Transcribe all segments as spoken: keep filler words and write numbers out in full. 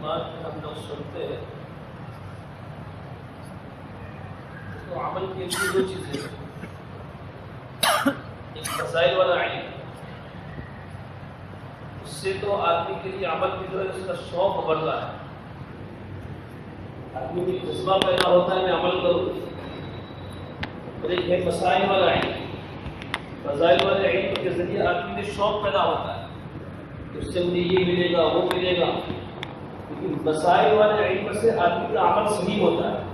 بات ہم لوگ سنتے ہیں تو عمل کے لیے دو چیزیں ہیں، ایک فضائل والا علم، اس سے تو آدمی کے لیے عمل کی جو ہے اس کا شوق بڑھتا ہے، آدمی کو جذبہ پیدا ہوتا ہے میں عمل کروں، اور ایک ہے مسائل والا علم، فضائل والے علم کے ذریعے آدمی میں شوق پیدا ہوتا ہے کہ اس سے مجھے یہ ملے گا وہ ملے گا، لیکن مسائل والے علم سے آدمی کا عمل صحیح ہوتا ہے۔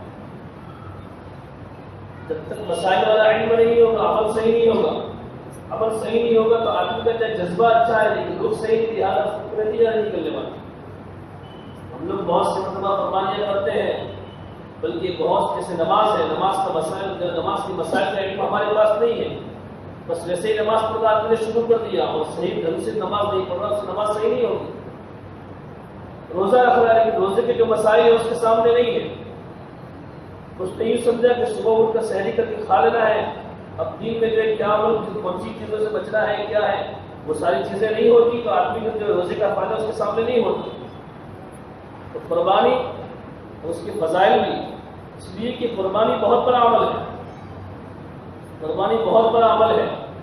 جب تک مسائل والا علم نہیں ہوگا عمل صحیح نہیں ہوگا، عمل صحیح نہیں ہوگا تو آدمی کا چاہے جذبہ اچھا ہے لیکن لوگ صحیح نہیں لہٰذا نتیجہ نہیں نکلنے والا۔ ہم لوگ بہت سے مرتبہ قربانیاں کرتے ہیں، بلکہ بہت جیسے نماز ہے، نماز کا مسائل نماز کی مسائل کا علم ہمارے پاس نہیں ہے، بس ویسے ہی نماز پڑھنا آدمی نے شروع کر دیا اور صحیح ڈھنگ سے نماز نہیں پڑھ رہا، اس سے نماز صحیح نہیں ہوگی۔ روزہ رکھ رہا ہے لیکن روزے کے جو مسائل ہیں اس کے سامنے نہیں ہے، اس نے یہ سمجھا کہ صبح اٹھ کر سحری کر کے کھا لینا ہے، اب دین میں جو ہے کیا ملک کون سی چیزوں سے بچنا ہے کیا ہے وہ ساری چیزیں نہیں ہوتی تو آدمی کو جو روزے کا فائدہ اس کے سامنے نہیں ہوتا۔ تو قربانی اور اس کے فضائل بھی اس لیے کہ قربانی بہت بڑا عمل ہے، قربانی بہت بڑا عمل ہے۔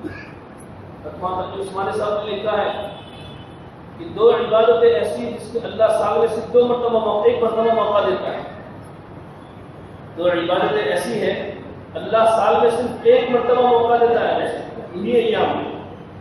عثمانی صاحب نے لکھا ہے کہ دو عبادتیں ایسی جس میں اللہ سال میں صرف دو مرتبہ موقع ایک مرتبہ موقع دیتا ہے، دو عبادتیں ایسی ہیں اللہ سال میں صرف ایک مرتبہ موقع دیتا ہے، انہیں ایام میں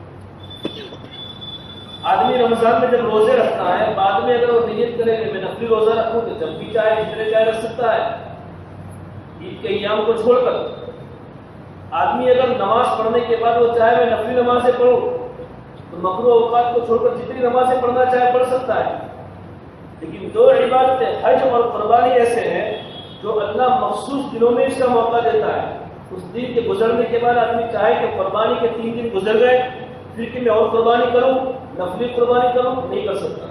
آدمی رمضان میں جب روزے رکھتا ہے بعد میں اگر وہ نیت کرے کہ میں نفلی روزہ رکھوں تو جب بھی چاہے جتنے چاہے رکھ سکتا ہے، عید کے ایام کو چھوڑ کر۔ آدمی اگر نماز پڑھنے کے بعد وہ چاہے میں نفلی نمازیں پڑھوں تو مکروہ اوقات کو چھوڑ کر جتنی نمازیں پڑھنا چاہے پڑھ سکتا ہے، لیکن دو عبادتیں حج اور قربانی ایسے ہیں جو اللہ مخصوص دنوں میں اس کا موقع دیتا ہے۔ اس دن کے گزرنے کے بعد آدمی چاہے کہ قربانی کے تین دن گزر گئے پھر کہ میں اور قربانی کروں نفلی قربانی کروں نہیں کر سکتا،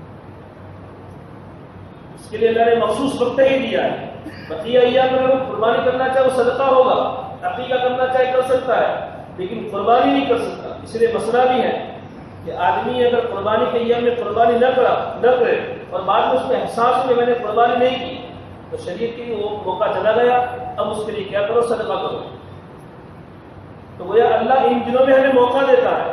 اس کے لیے اللہ نے مخصوص وقت ہی دیا ہے۔ بقیہ ایام میں اگر قربانی کرنا چاہے وہ صدقہ ہوگا، عقیقہ کرنا چاہے کر سکتا ہے لیکن قربانی نہیں کر سکتا۔ اس لیے مسئلہ بھی ہے کہ آدمی اگر قربانی کے ایام میں قربانی نہ کرا نہ کرے اور بعد میں اس میں احساس میں میں نے قربانی نہیں کی تو شریعت کی وہ موقع چلا گیا، اب اس کے لیے کیا کرو صدقہ کرو۔ تو گویا اللہ ان دنوں میں ہمیں موقع دیتا ہے،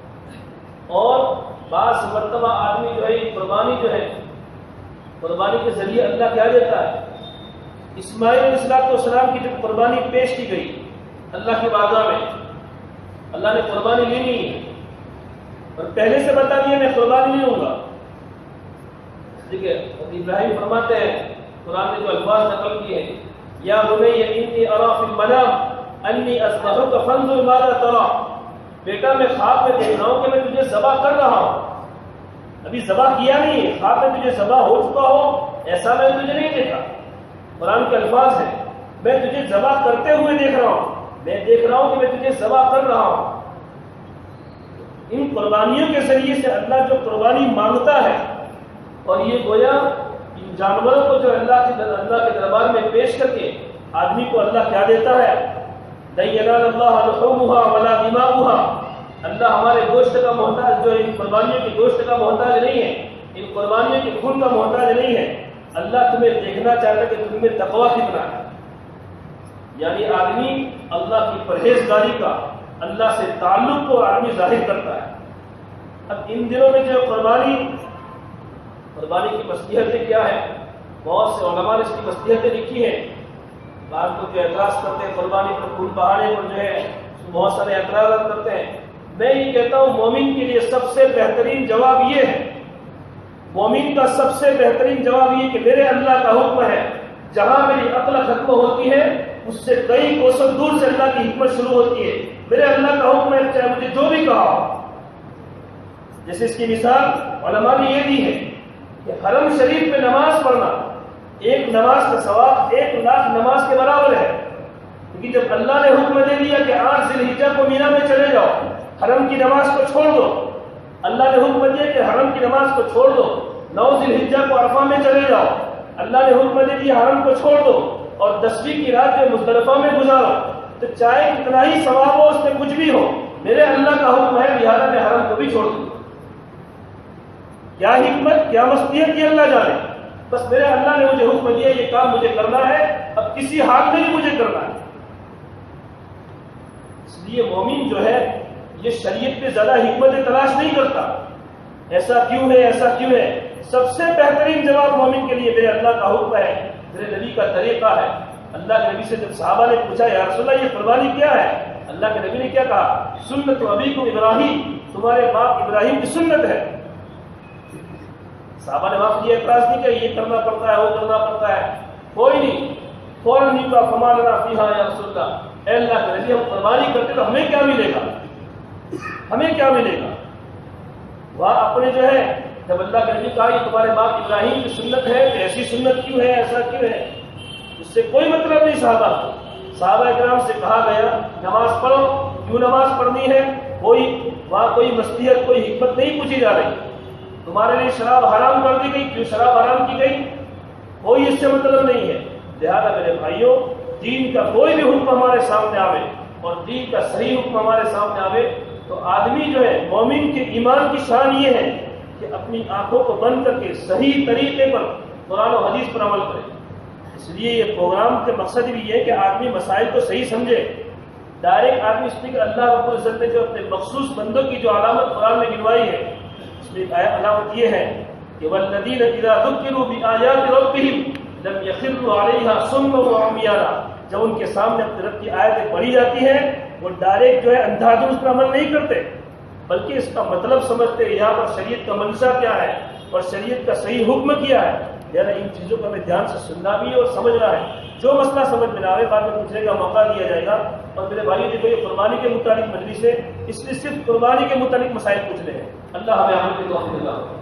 اور بعض مرتبہ آدمی جو ہے قربانی جو ہے قربانی کے ذریعے اللہ کیا دیتا ہے۔ اسماعیل علیہ السلام کی جب قربانی پیش کی گئی اللہ کی بارگاہ میں، اللہ نے قربانی لی نہیں اور پہلے سے بتا دیا میں قربانی نہیں لوں گا، ٹھیک ہے۔ ابراہیم فرماتے ہیں قرآن نے جو الفاظ نقل کیے ہیں، یا بنی انی اری فی المنام انی اذبحک فانظر ماذا تری، بیٹا میں خواب میں دیکھ رہا ہوں کہ میں تجھے ذبح کر رہا ہوں، ابھی ذبح کیا نہیں ہے، خواب میں تجھے ذبح ہو چکا ہو ایسا میں تجھے نہیں دیکھا۔ قرآن کے الفاظ ہیں میں تجھے ذبح کرتے ہوئے دیکھ رہا ہوں، میں دیکھ رہا ہوں کہ میں تجھے ذبح کر رہا ہوں۔ ان قربانیوں کے ذریعے سے اللہ جو قربانی مانگتا ہے، اور یہ گویا ان جانوروں کو جو اللہ کے اللہ کے دربار میں پیش کر کے آدمی کو اللہ کیا دیتا ہے، لَن يَنَالَ اللَّهَ لُحُومُهَا وَلَا دِمَاؤُهَا، اللہ ہمارے گوشت کا محتاج جو ان قربانیوں کے گوشت کا محتاج نہیں ہے، ان قربانیوں کے خون کا محتاج نہیں ہے، اللہ تمہیں دیکھنا چاہتا ہے کہ تم میں تقویٰ کتنا ہے۔ یعنی آدمی اللہ کی پرہیزگاری کا اللہ سے تعلق کو آدمی ظاہر کرتا ہے۔ اب ان دنوں میں جو قربانی قربانی کی مصلحتیں کیا ہے، بہت سے علماء نے اس کی مصلحتیں لکھی ہیں۔ بعض لوگ جو اعتراض کرتے ہیں قربانی پر خون بہانے پر جو ہے بہت سارے اعتراضات کرتے ہیں، میں یہ کہتا ہوں مومن کے لیے سب سے بہترین جواب یہ ہے، مومن کا سب سے بہترین جواب یہ کہ میرے اللہ کا حکم ہے، جہاں میری عقل ختم ہوتی ہے اس سے کئی کوسوں دور سے اللہ کی حکمت شروع ہوتی ہے۔ میرے اللہ کا حکم ہے چاہے مجھے جو بھی کہا ہو۔ جیسے اس کی مثال علماء نے یہ دی ہے کہ حرم شریف میں نماز پڑھنا ایک نماز کا ثواب ایک لاکھ نماز کے برابر ہے، کیونکہ جب اللہ نے حکم دے دیا کہ آٹھ ذی الحجہ کو مینا میں چلے جاؤ، حرم کی نماز کو چھوڑ دو، اللہ نے حکم دیا کہ حرم کی نماز کو چھوڑ دو، نو ذی الحجہ کو عرفہ میں چلے جاؤ، اللہ نے حکم دے دیا حرم کو چھوڑ دو اور دسویں کی رات جو مزدلفہ میں گزارو، تو چاہے کتنا ہی ثواب ہو اس میں کچھ بھی ہو، میرے اللہ کا حکم ہے لہٰذا میں حرم کو بھی چھوڑ دوں۔ کیا حکمت کیا مصلحت یہ اللہ جانے۔ بس میرے اللہ نے مجھے حکم دیا یہ کام مجھے کرنا ہے، اب کسی حال میں بھی مجھے کرنا ہے۔ اس لیے مومن جو ہے یہ شریعت پہ زیادہ حکمت تلاش نہیں کرتا، ایسا کیوں ہے ایسا کیوں ہے۔ سب سے بہترین جواب مومن کے لیے میرے اللہ کا حکم ہے، میرے نبی کا طریقہ ہے۔ اللہ کے نبی سے جب صحابہ نے پوچھا یا رسول اللہ یہ قربانی کیا ہے، اللہ کے نبی نے کیا کہا؟ سنت ابیکم ابراہیم، تمہارے باپ ابراہیم کی سنت ہے۔ صحابہ نے وہاں یہ اعتراض نہیں کیا یہ کرنا پڑتا ہے وہ کرنا پڑتا ہے، کوئی نہیں، فوراً نہیں کہا فما لنا فیہا یا رسول اللہ، اے اللہ کے نبی ہم قربانی کرتے تو ہمیں کیا ملے گا، ہمیں کیا ملے گا۔ وہاں اپنے جو ہے جب اللہ کے نبی کہا یہ تمہارے باپ ابراہیم کی سنت ہے تو ایسی سنت کیوں ہے، ایسا کیوں ہے، اس سے کوئی مطلب نہیں صحابہ کو۔ صحابہ اکرام سے کہا گیا نماز پڑھو، کیوں نماز پڑھنی ہے، کوئی وہاں کوئی مصلحت کوئی حکمت نہیں پوچھی جا رہی۔ تمہارے لیے شراب حرام کر دی گئی، کیوں شراب حرام کی گئی، کوئی اس سے مطلب نہیں ہے۔ لہذا میرے بھائیوں دین کا کوئی بھی حکم ہمارے سامنے آوے اور دین کا صحیح حکم ہمارے سامنے آوے تو آدمی جو ہے مومن کے ایمان کی شان یہ ہے کہ اپنی آنکھوں کو بند کر کے صحیح طریقے پر قرآن و حدیث پر عمل کرے۔ اس لیے یہ پروگرام کے مقصد بھی یہ ہے کہ آدمی مسائل کو صحیح سمجھے۔ ڈائریکٹ آدمی اس لیے کہ اللہ رب العزت نے جو اپنے مخصوص بندوں کی جو علامت قرآن میں گنوائی ہے اس میں علامت یہ ہے کہ والذین اذا ذکروا بآیات ربہم لم یخروا علیہا صما وعمیانا، جب ان کے سامنے اپنے رب کی آیتیں پڑھی جاتی ہیں وہ ڈائریکٹ جو ہے اندھا دھند اس پر عمل نہیں کرتے بلکہ اس کا مطلب سمجھتے یہاں پر شریعت کا منشا کیا ہے اور شریعت کا صحیح حکم کیا ہے۔ یعنی ان چیزوں کو ہمیں دھیان سے سننا بھی ہے اور سمجھنا ہے۔ جو مسئلہ سمجھ میں نہ آئے بعد میں پوچھنے کا موقع دیا جائے گا۔ اور میرے بھائی دیکھو یہ قربانی کے متعلق مجلس ہے، اس لیے صرف قربانی کے متعلق مسائل پوچھنے ہیں۔ اللہ ہمیں عمل کی توفیق دے۔